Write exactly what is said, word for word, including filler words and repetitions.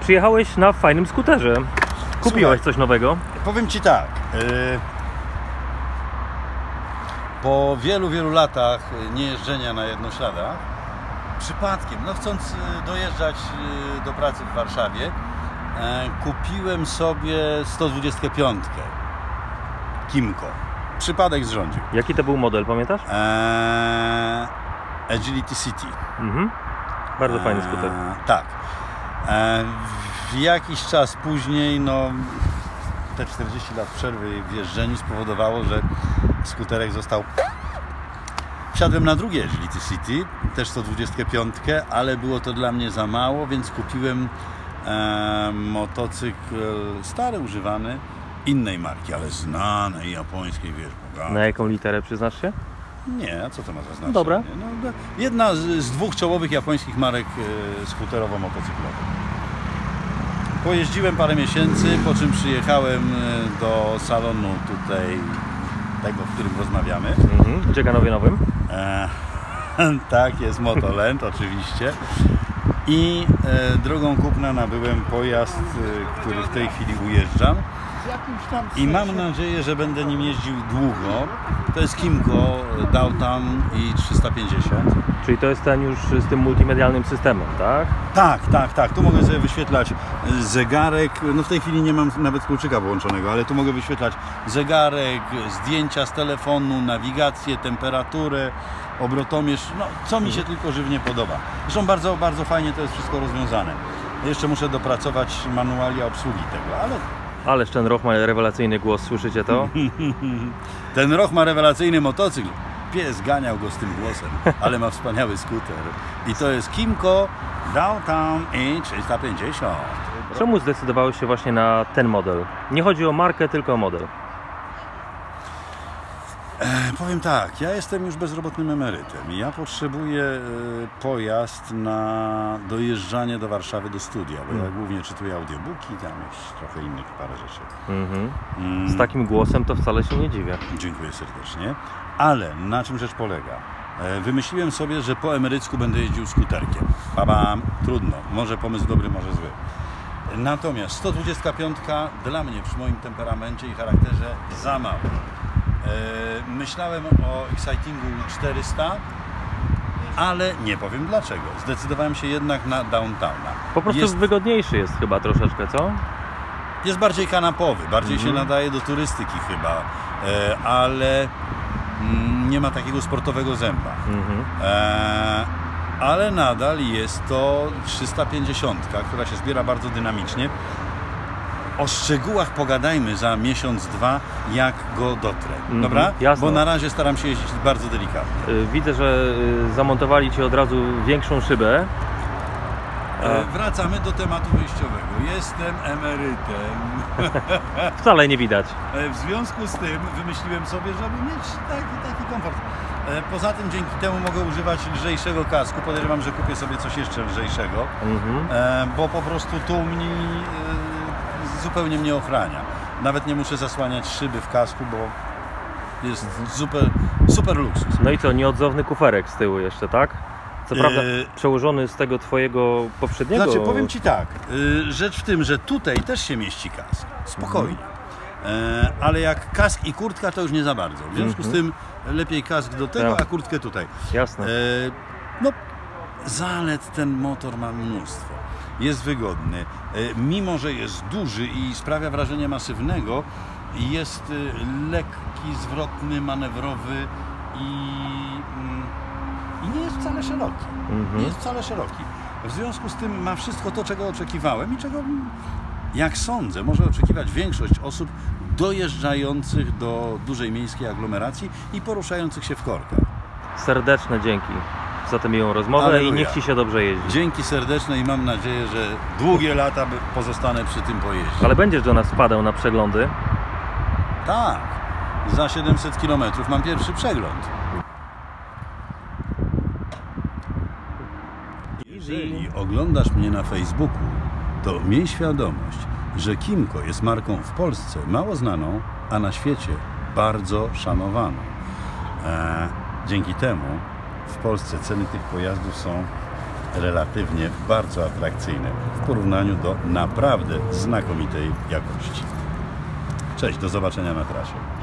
przyjechałeś na fajnym skuterze. Kupiłeś Słuchaj, coś nowego? powiem Ci tak. Yy, po wielu, wielu latach niejeżdżenia na jednośladach, przypadkiem, no chcąc dojeżdżać do pracy w Warszawie, e, kupiłem sobie sto dwudziestkę pięć Kimco. Przypadek zrządził. Jaki to był model, pamiętasz? E, Agility City. Mhm. Bardzo fajny skuter. E, tak. E, w jakiś czas później, no te czterdzieści lat przerwy w jeżdżeniu spowodowało, że skuterek został. Wsiadłem na drugie Agility City, też sto dwudziestkę pięć, ale było to dla mnie za mało, więc kupiłem e, motocykl stary, używany, innej marki, ale znanej, japońskiej, wiesz, bogatej. Na jaką literę przyznasz się? Nie, a co to ma za znaczenie? Dobra. No, no, jedna z, z dwóch czołowych japońskich marek e, skuterowo-motocyklowych. Pojeździłem parę miesięcy, po czym przyjechałem do salonu tutaj, tego, w którym rozmawiamy. Mhm. W Dzieganowie Nowym. E, tak, jest Motoland oczywiście. I e, drogą kupna nabyłem pojazd, e, który w tej chwili ujeżdżam. I mam nadzieję, że będę nim jeździł długo. To jest Kimco Downtown i trzysta pięćdziesiąt. Czyli to jest ten już z tym multimedialnym systemem, tak? Tak, tak, tak. Tu mogę sobie wyświetlać zegarek. No w tej chwili nie mam nawet kluczyka włączonego, ale tu mogę wyświetlać zegarek, zdjęcia z telefonu, nawigację, temperaturę, obrotomierz. No, co mi się tylko żywnie podoba. Zresztą bardzo, bardzo fajnie to jest wszystko rozwiązane. Jeszcze muszę dopracować manualia obsługi tego, ale... Ależ ten Roch ma rewelacyjny głos, słyszycie to? Ten Roch ma rewelacyjny motocykl. Pies ganiał go z tym głosem, ale ma wspaniały skuter. I to jest Kimco Downtown i trzysta pięćdziesiąt. Czemu zdecydowałeś się właśnie na ten model? Nie chodzi o markę, tylko o model. E, powiem tak, ja jestem już bezrobotnym emerytem i ja potrzebuję e, pojazd na dojeżdżanie do Warszawy do studia, bo Mm. ja głównie czytuję audiobooki, tam jest trochę innych parę rzeczy. Mhm. Mm. Z takim głosem to wcale się nie dziwię. Dziękuję serdecznie. Ale na czym rzecz polega? E, Wymyśliłem sobie, że po emerycku będę jeździł skuterkiem. Babam, trudno. Może pomysł dobry, może zły. Natomiast sto dwudziestka pięć dla mnie przy moim temperamencie i charakterze za mało. E, Myślałem o Excitingu czterysta, ale nie powiem dlaczego. Zdecydowałem się jednak na Downtowna. Po prostu Jest, wygodniejszy jest chyba troszeczkę, co? jest bardziej kanapowy, bardziej Mhm. się nadaje do turystyki chyba, e, ale mm, nie ma takiego sportowego zęba. Mhm. E, ale nadal jest to trzysta pięćdziesiąt, która się zbiera bardzo dynamicznie. O szczegółach pogadajmy za miesiąc, dwa, jak go dotrę. Mhm, Dobra? jasne. Bo na razie staram się jeździć bardzo delikatnie. Y, Widzę, że y, zamontowali Ci od razu większą szybę. E, wracamy do tematu wyjściowego. Jestem emerytem. Wcale nie widać. E, w związku z tym wymyśliłem sobie, żeby mieć taki, taki komfort. E, poza tym dzięki temu mogę używać lżejszego kasku. Podejrzewam, że kupię sobie coś jeszcze lżejszego, Mhm. e, bo po prostu tłumni e, zupełnie mnie ochrania. Nawet nie muszę zasłaniać szyby w kasku, bo jest super, super luksus. No i co, nieodzowny kuferek z tyłu jeszcze, tak? Co prawda Yy, przełożony z tego Twojego poprzedniego... Znaczy, powiem Ci tak, y, rzecz w tym, że tutaj też się mieści kask, spokojnie, e, ale jak kask i kurtka to już nie za bardzo, w związku z tym lepiej kask do tego, Tak. a kurtkę tutaj. Jasne. E, no, zalet ten motor ma mnóstwo, jest wygodny, e, mimo że jest duży i sprawia wrażenie masywnego, jest y, lekki, zwrotny, manewrowy i... Mm, I nie jest wcale szeroki. Mhm. Nie jest wcale szeroki. W związku z tym ma wszystko to, czego oczekiwałem i czego, jak sądzę, może oczekiwać większość osób dojeżdżających do dużej miejskiej aglomeracji i poruszających się w korkach. Serdeczne dzięki za tę miłą rozmowę. Alleluja. I niech Ci się dobrze jeździ. Dzięki serdeczne i mam nadzieję, że długie lata pozostanę przy tym pojeździe. Ale będziesz do nas wpadał na przeglądy. Tak, za siedemset kilometrów mam pierwszy przegląd. Jeżeli oglądasz mnie na Facebooku, to miej świadomość, że Kimco jest marką w Polsce mało znaną, a na świecie bardzo szanowaną. E, dzięki temu w Polsce ceny tych pojazdów są relatywnie bardzo atrakcyjne w porównaniu do naprawdę znakomitej jakości. Cześć, do zobaczenia na trasie.